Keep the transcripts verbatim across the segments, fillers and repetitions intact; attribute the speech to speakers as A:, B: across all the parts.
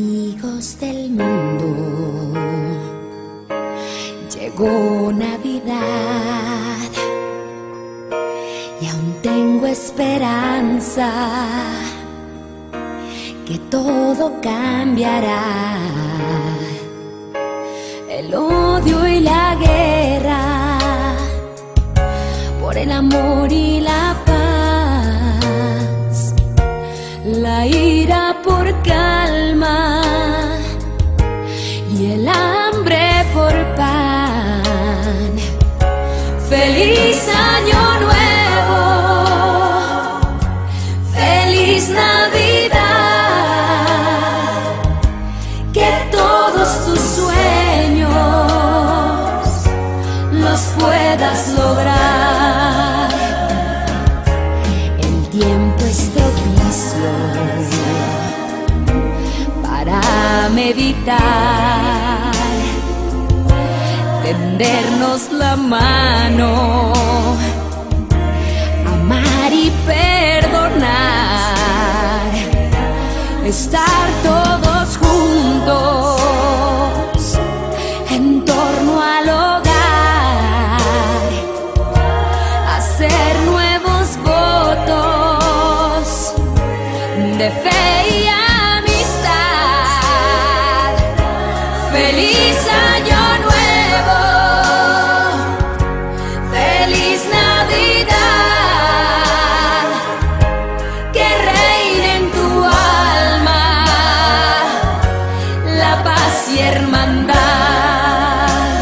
A: Amigos del mundo, llegó Navidad y aún tengo esperanza que todo cambiará. El odio y la guerra por el amor y la paz, la ira por calma y el hambre por pan. Feliz año nuevo, feliz Navidad, que todos tus sueños los puedas lograr. El tiempo es propicio para meditar, tendernos la mano, amar y perdonar, estar todos juntos en torno al hogar, hacer nuevos votos de fe y amistad. Feliz año nuevo, feliz Navidad, que reine en tu alma la paz y hermandad.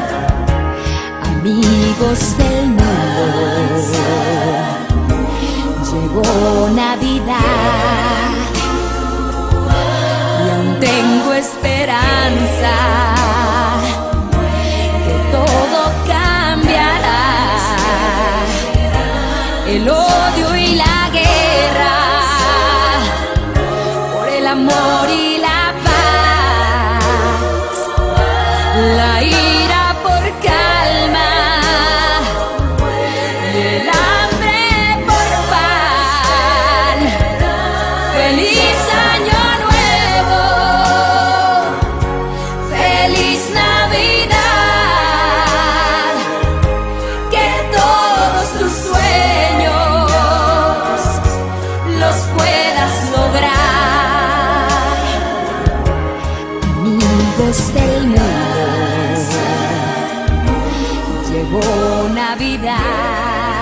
A: Amigos del mundo, llegó Navidad y aún tengo esperanza que todo cambiará. El odio y la guerra por el amor y la paz, la ira por calma y el hambre por pan. Feliz año nuevo, feliz Navidad, que todos tus sueños los puedas lograr. Amigos del mundo, llegó Navidad.